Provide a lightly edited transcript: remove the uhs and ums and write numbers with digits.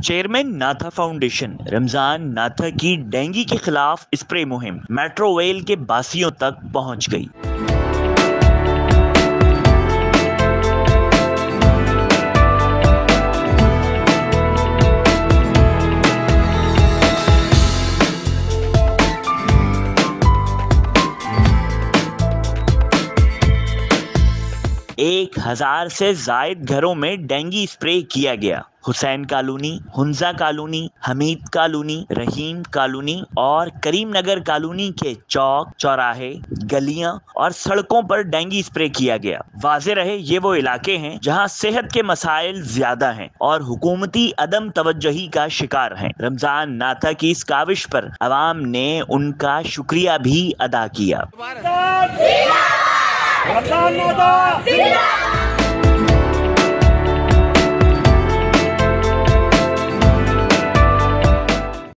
Chairman नाथा foundation Ramzan नाथा की डेंगू के खिलाफ स्प्रे मुहिम मेट्रो वेल के बासियों तक पहुंच गई। एक 1000 से जायद घरों में डेंगू स्प्रे किया गया। Hussain colony, Hunza colony, Hamid colony, Rahim colony और करीम नगर कॉलोनी के चौक, चौराहे, गलियां और सड़कों पर डेंगू स्प्रे किया गया। वाज़ेह रहे ये वो इलाके हैं जहां सेहत के मसाइल ज्यादा हैं और हुकूमती अदम तवज्जुही का शिकार हैं। रमजान नाथा की इस काविश पर अवाम ने उनका शुक्रिया भी अदा किया।